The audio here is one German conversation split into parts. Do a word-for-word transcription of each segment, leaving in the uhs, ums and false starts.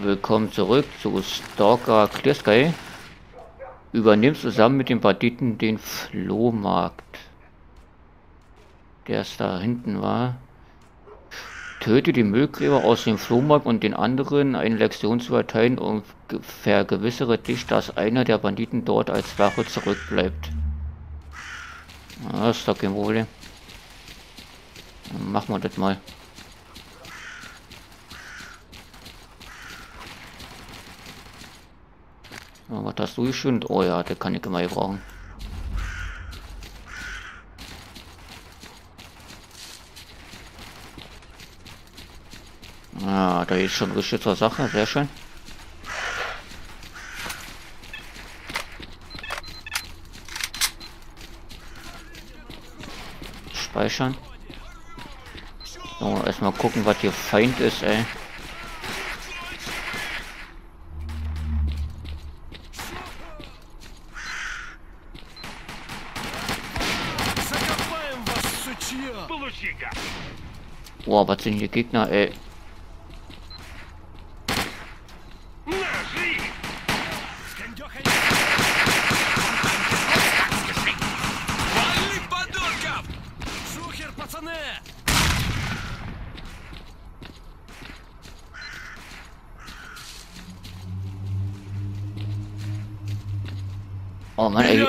Willkommen zurück zu Stalker Clear Sky. Übernimm zusammen mit den Banditen den Flohmarkt, der es da hinten war. Töte die Müllgräber aus dem Flohmarkt und den anderen eine Lektion zu erteilen und vergewissere dich, dass einer der Banditen dort als Wache zurückbleibt. Das ist doch kein Problem. Dann machen wir das mal. So, was hast du geschön? Oh ja, der kann ich immer gebrauchen. Ja, da ist schon richtig zur Sache, sehr schön. Speichern. So, erstmal gucken, was hier Feind ist, ey. Boah, was sind hier Gegner, ey? Oh Mann, ey.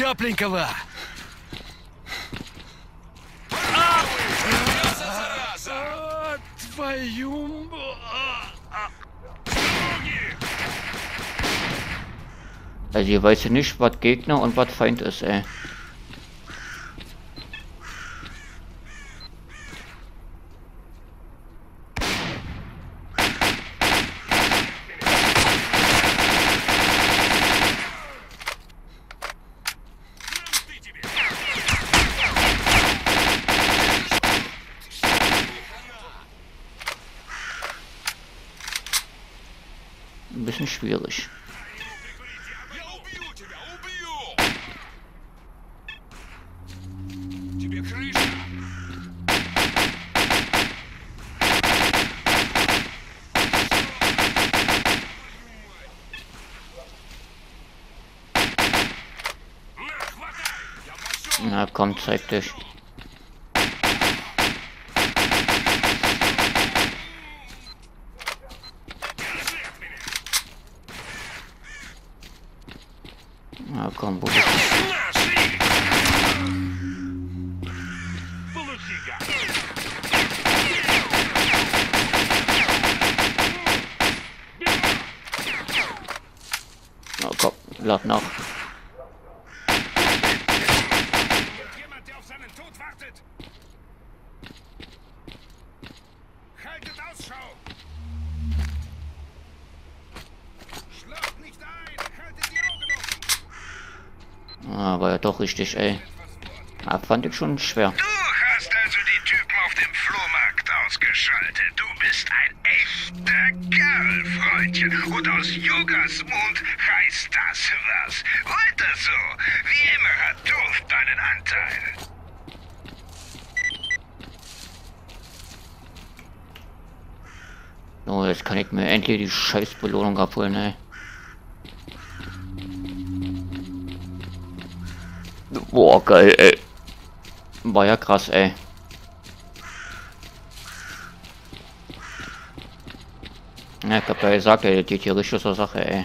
Also hier weiß ich nicht, was Gegner und was Feind ist, ey. Ein bisschen schwierig. Na komm, zeig dich. Na komm, wo bist du? Na komm, lad nach. Ah, war ja doch richtig, ey. Ah, fand ich schon schwer. Du hast also die Typen auf dem Flohmarkt ausgeschaltet. Du bist ein echter Kerl, Freundchen. Und aus Yogas Mund heißt das was. Weiter so. Wie immer hat Durf deinen Anteil. So, jetzt kann ich mir endlich die Scheißbelohnung abholen, ey. Boah, geil, ey. War ja krass, ey. Ja, ich hab ja gesagt, ey, die hier richtig zur Sache, ey.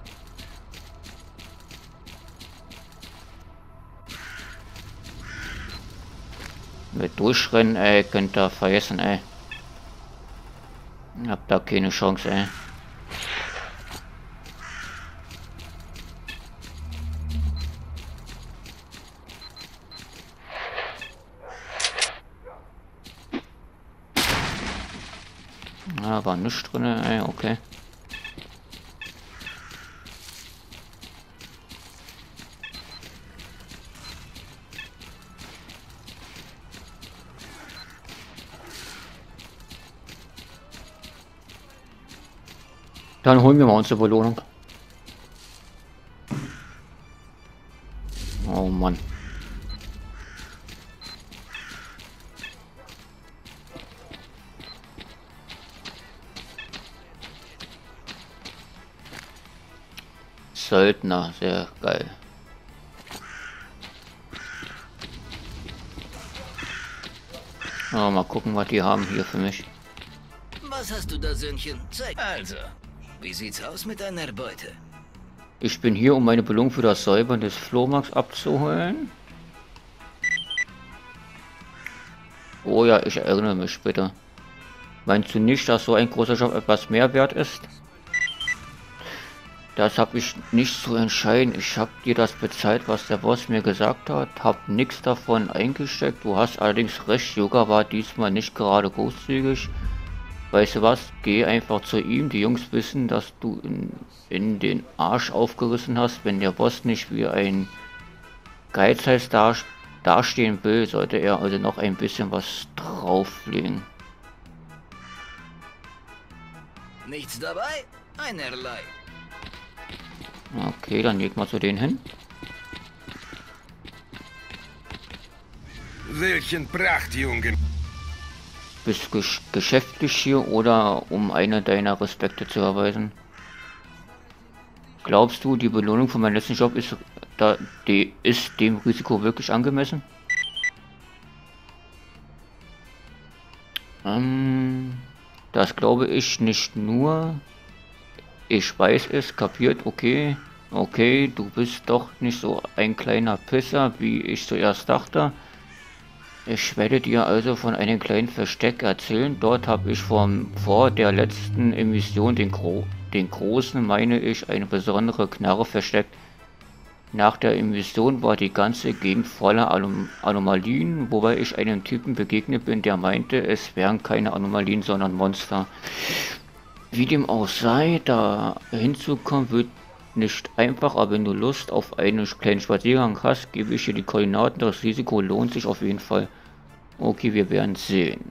Mit durchrennen, ey, könnt ihr vergessen, ey. Hab da keine Chance, ey. Ah, war nichts drin, ey, okay. Dann holen wir mal unsere Belohnung. Oh Mann. Söldner, sehr geil. Oh, mal gucken, was die haben hier für mich. Was hast du da, Söhnchen? Zeig. Also, wie sieht's aus mit deiner Beute? Ich bin hier, um meine Belohnung für das Säubern des Flohmarkts abzuholen. Oh ja, ich erinnere mich bitte. Meinst du nicht, dass so ein großer Job etwas mehr wert ist? Das habe ich nicht zu entscheiden. Ich habe dir das bezahlt, was der Boss mir gesagt hat. Hab nichts davon eingesteckt. Du hast allerdings recht, Yoga war diesmal nicht gerade großzügig. Weißt du was? Geh einfach zu ihm. Die Jungs wissen, dass du in, in den Arsch aufgerissen hast. Wenn der Boss nicht wie ein Geizhals da, dastehen will, sollte er also noch ein bisschen was drauflegen. Nichts dabei? Einerlei. Okay, dann leg mal zu denen hin. Welchen Prachtjungen. Bist du gesch geschäftlich hier oder um eine deiner Respekte zu erweisen? Glaubst du, die Belohnung für meinen letzten Job ist, da, die ist dem Risiko wirklich angemessen? Ähm, das glaube ich nicht nur. Ich weiß es, kapiert, okay. Okay, du bist doch nicht so ein kleiner Pisser, wie ich zuerst dachte. Ich werde dir also von einem kleinen Versteck erzählen. Dort habe ich vom, vor der letzten Emission den, Gro den großen, meine ich, eine besondere Knarre versteckt. Nach der Emission war die ganze Gegend voller Anom Anomalien, wobei ich einem Typen begegnet bin, der meinte, es wären keine Anomalien, sondern Monster. Wie dem auch sei, da hinzukommen wird nicht einfach, aber wenn du Lust auf einen kleinen Spaziergang hast, gebe ich dir die Koordinaten. Das Risiko lohnt sich auf jeden Fall. Okay, wir werden sehen.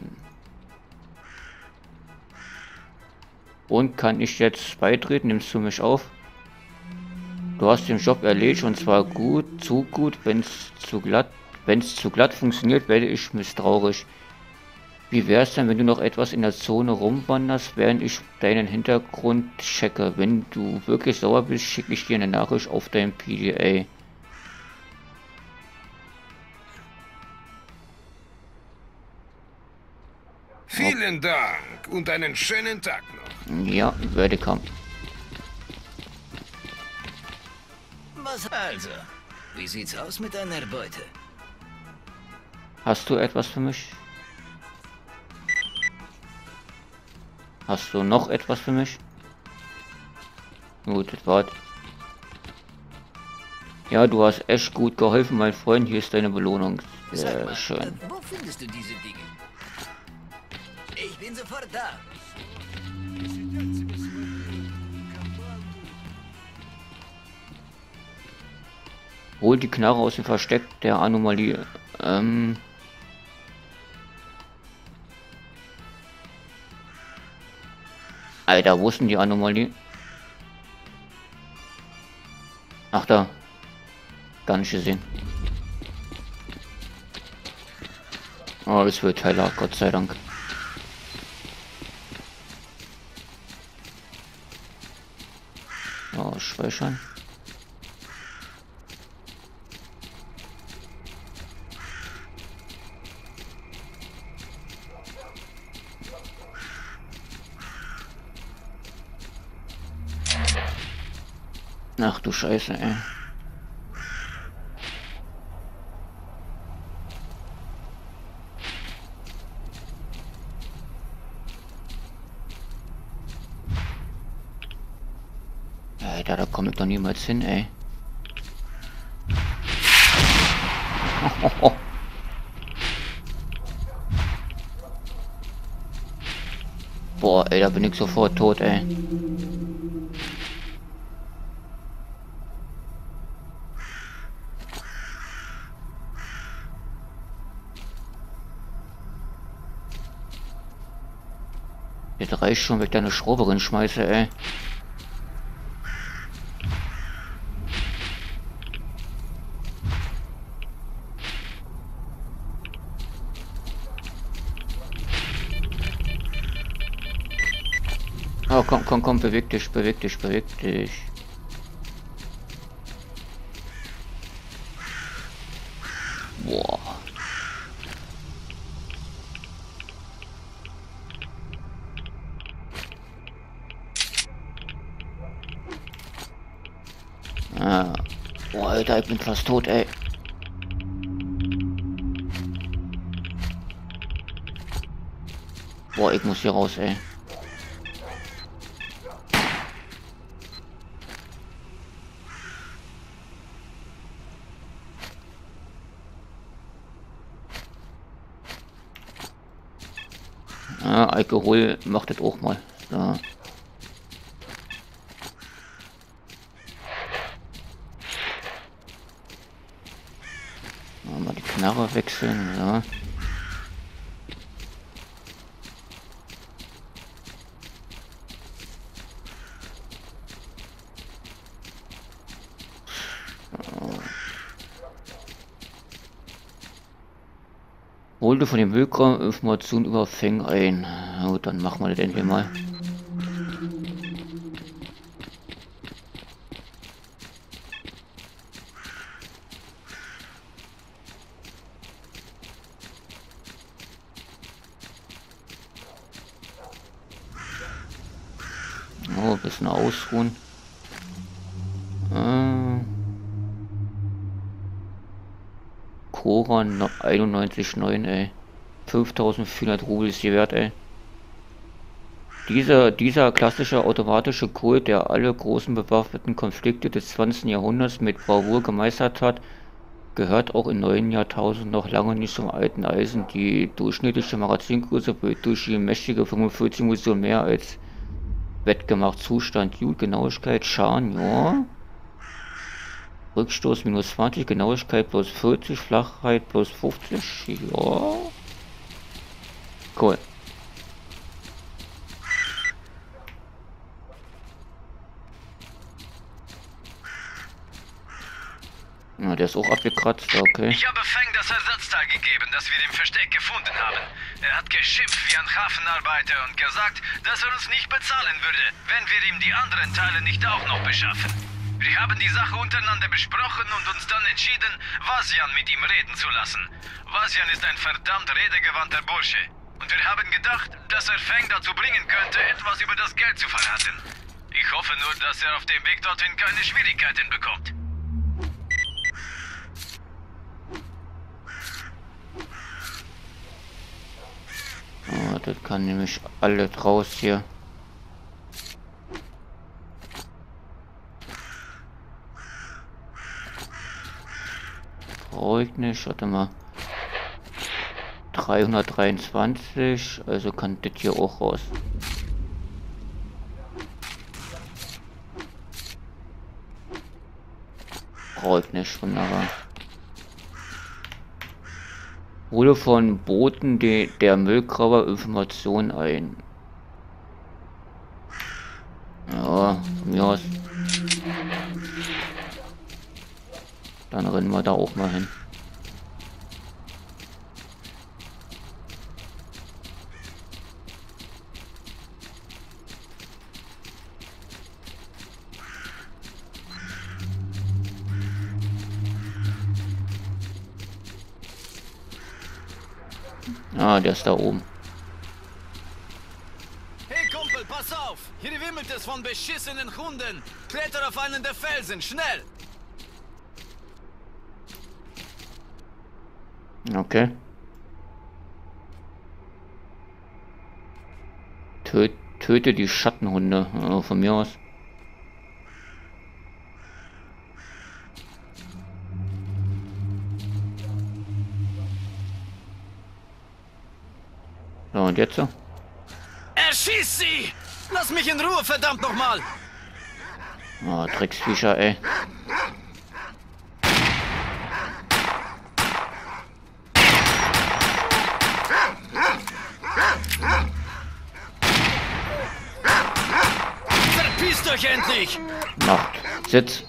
Und kann ich jetzt beitreten? Nimmst du mich auf? Du hast den Job erledigt und zwar gut, zu gut. Wenn es zu glatt, wenn es zu glatt funktioniert, werde ich misstrauisch. Wie wär's denn, wenn du noch etwas in der Zone rumwanderst, während ich deinen Hintergrund checke? Wenn du wirklich sauer bist, schicke ich dir eine Nachricht auf dein P D A. Vielen Dank und einen schönen Tag noch. Ja, werde kommen. Was also? Wie sieht's aus mit deiner Beute? Hast du etwas für mich? Hast du noch etwas für mich? Gut, das war's. Ja, du hast echt gut geholfen, mein Freund. Hier ist deine Belohnung. Sehr mal, schön. Äh, wo findest du diese Dinge? Ich bin sofort da. Hol die Knarre aus dem Versteck der Anomalie. Ähm... Alter, wo ist denn die Anomalie? Ach da. Gar nicht gesehen. Oh, das wird heiler, Gott sei Dank. Oh, speichern. Ach du Scheiße, ey. Alter, da komme ich doch niemals hin, ey. Oh, oh, oh. Boah, ey, da bin ich sofort tot, ey. Jetzt reicht schon, wenn ich deine Schraube schmeiße, ey. Oh, komm, komm, komm, beweg dich, beweg dich, beweg dich. Alter, ich bin fast tot, ey. Boah, ich muss hier raus, ey. Ja, Alkohol macht das auch mal. So. Mal die Knarre wechseln, ja. Holte von dem Willkram Informationen über Feng ein. Na gut, dann machen wir das endlich mal. Oh, ein bisschen ausruhen. Äh. Koran einundneunzig Komma neun, ey. fünftausendvierhundert Rubel ist die wert, ey. Dieser, dieser klassische automatische Code, der alle großen bewaffneten Konflikte des zwanzigsten Jahrhunderts mit Bravour gemeistert hat, gehört auch im neuen Jahrtausend noch lange nicht zum alten Eisen. Die durchschnittliche Magazingröße wird durch die mächtige fünfundvierzig Munition mehr als wettgemacht. Zustand, gut, Genauigkeit, Schaden, ja. Rückstoß minus zwanzig, Genauigkeit plus vierzig, Flachheit plus fünfzig, ja. Cool. Ja, der ist auch abgekratzt, okay. Ich habe Feng das Ersatzteil gegeben, das wir im Versteck gefunden haben. Er hat geschimpft wie ein Hafenarbeiter und gesagt, dass er uns nicht bezahlen würde, wenn wir ihm die anderen Teile nicht auch noch beschaffen. Wir haben die Sache untereinander besprochen und uns dann entschieden, Vasian mit ihm reden zu lassen. Vasian ist ein verdammt redegewandter Bursche. Und wir haben gedacht, dass er Feng dazu bringen könnte, etwas über das Geld zu verraten. Ich hoffe nur, dass er auf dem Weg dorthin keine Schwierigkeiten bekommt. Oh, das kann nämlich alles raus hier. Brauche ich nicht, warte mal. dreihundertdreiundzwanzig, also kann das hier auch raus. Brauche ich nicht, wunderbar. Hole von Booten de, der Müllgrauer Informationen ein. Ja, von mir aus. Dann rennen wir da auch mal hin. Ah, der ist da oben. Hey Kumpel, pass auf! Hier wimmelt es von beschissenen Hunden! Kletter auf einen der Felsen, schnell! Okay. Töt, töte die Schattenhunde, also von mir aus. So, und jetzt so? Erschieß sie! Lass mich in Ruhe, verdammt nochmal! Oh, Drecksviecher, ey. Verpisst euch endlich! Macht. Sitz.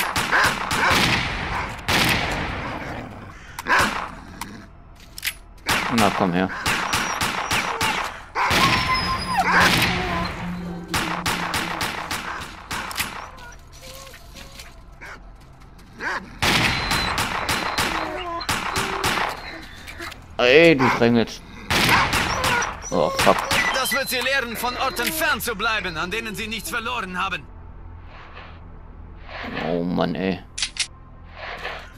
Na, komm her. Ey, du drängelst. Oh, fuck. Das wird sie lehren, von Orten fern zu bleiben, an denen sie nichts verloren haben. Oh Mann, ey.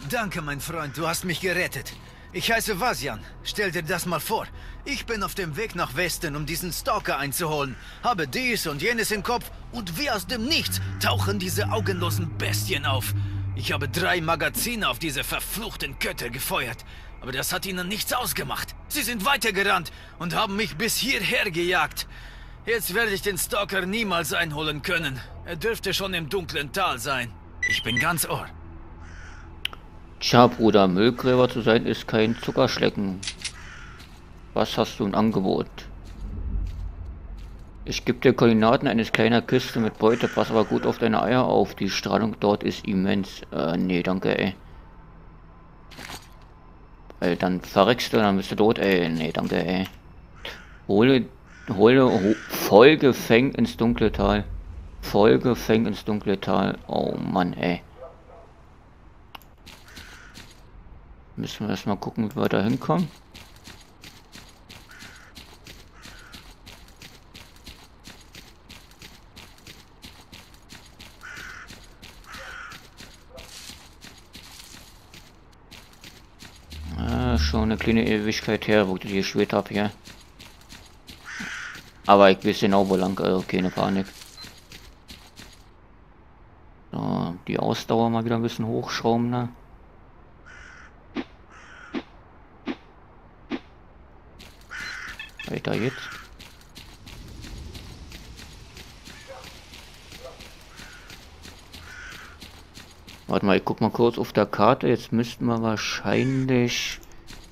Danke, mein Freund, du hast mich gerettet. Ich heiße Vasyan. Stell dir das mal vor. Ich bin auf dem Weg nach Westen, um diesen Stalker einzuholen. Habe dies und jenes im Kopf und wie aus dem Nichts tauchen diese augenlosen Bestien auf. Ich habe drei Magazine auf diese verfluchten Götter gefeuert. Aber das hat ihnen nichts ausgemacht. Sie sind weitergerannt und haben mich bis hierher gejagt. Jetzt werde ich den Stalker niemals einholen können. Er dürfte schon im dunklen Tal sein. Ich bin ganz Ohr. Tja, Bruder, Müllgräber zu sein ist kein Zuckerschlecken. Was hast du im Angebot? Ich gebe dir Koordinaten eines kleinen Kiste mit Beute, pass aber gut auf deine Eier auf. Die Strahlung dort ist immens. Äh, nee, danke, ey. Weil dann verreckst du, dann bist du tot, ey. Nee, danke, ey. Hole, hole, ho Folge Feng ins dunkle Tal. Folge Feng ins dunkle Tal. Oh Mann, ey. Müssen wir erstmal gucken, wie wir da hinkommen. Ah, schon eine kleine Ewigkeit her, wo ich die gespielt habe hier. Aber ich weiß genau, wo lang, also keine Panik. So, die Ausdauer mal wieder ein bisschen hochschrauben, ne? Weiter jetzt. Warte mal, ich guck mal kurz auf der Karte. Jetzt müssten wir wahrscheinlich...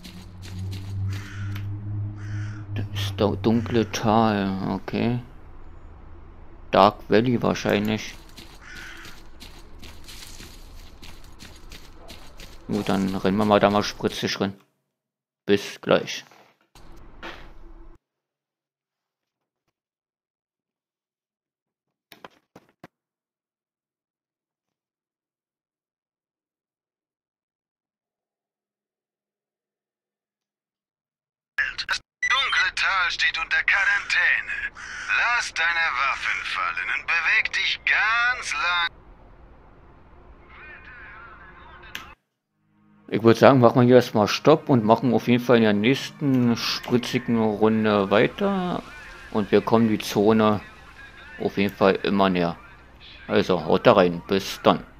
Das ist das dunkle Tal, okay. Dark Valley wahrscheinlich. Gut, dann rennen wir mal da mal spritzig rein. Bis gleich. Das dunkle Tal steht unter Quarantäne. Lass deine Waffen fallen und beweg dich ganz lang. Ich würde sagen, machen wir hier erstmal Stopp und machen auf jeden Fall in der nächsten spritzigen Runde weiter. Und wir kommen die Zone auf jeden Fall immer näher. Also haut da rein, bis dann.